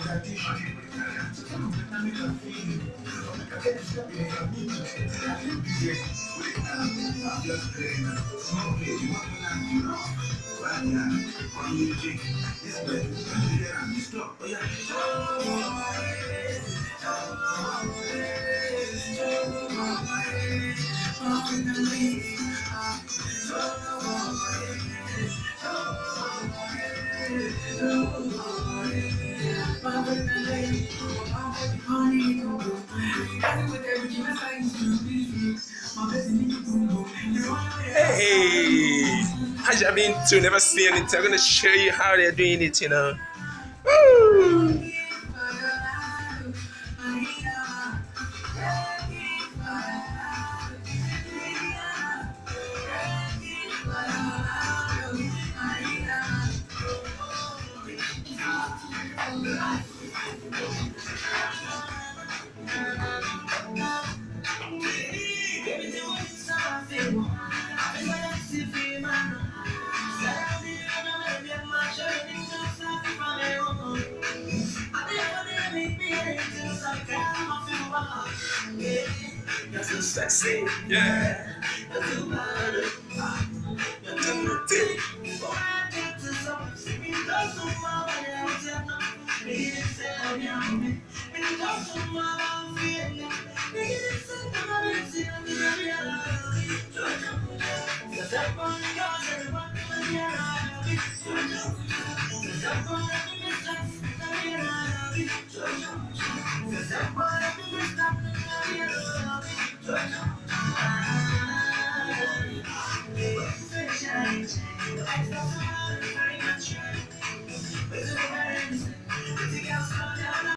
Hey, as you've been to never seen it, I'm gonna show you how they're doing it, you know. Woo! That's so sexy, yeah.